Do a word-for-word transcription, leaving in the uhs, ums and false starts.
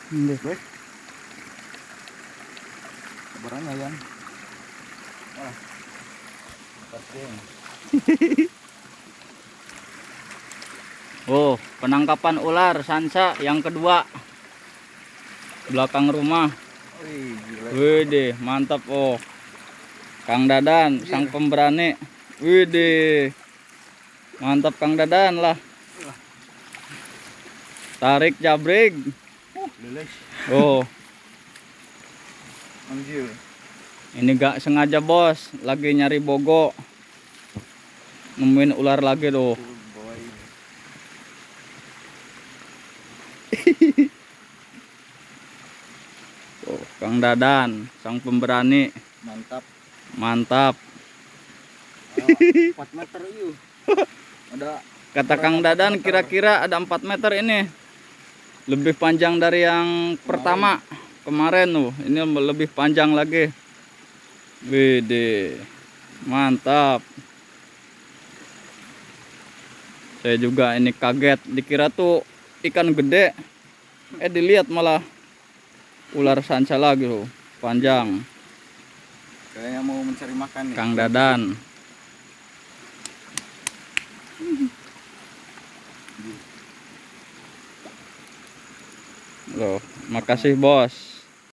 Ini. Weh. Barangnya yan. Wah. Paseng. Oh, penangkapan ular sansa yang kedua. Belakang rumah. Wih, gila. Widih, mantap oh. Kang Dadan, sang pemberani. Widih. Mantap Kang Dadan lah. Tarik jabrik. Uh, lilis. Oh, Anjir. ini gak sengaja bos, lagi nyari bogo. Nemuin ular lagi tuh. Cool boy. Oh, Kang Dadan, sang pemberani. Mantap. Mantap. Ah, empat meter yuk. Ada Kata Kang Dadan kira-kira ada empat meter ini. Lebih panjang dari yang pertama kemarin tuh. Ini lebih panjang lagi. Widih. Mantap. Saya juga ini kaget, dikira tuh ikan gede. Eh dilihat malah ular sanca lagi loh, panjang. kayaknya mau mencari makan nih. Kang Dadan. Loh, makasih bos.